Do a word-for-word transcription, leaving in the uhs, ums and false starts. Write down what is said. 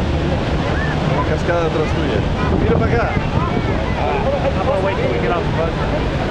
Una cascada atrás tuya. Mira para acá. I'm gonna wait till we get off the boat.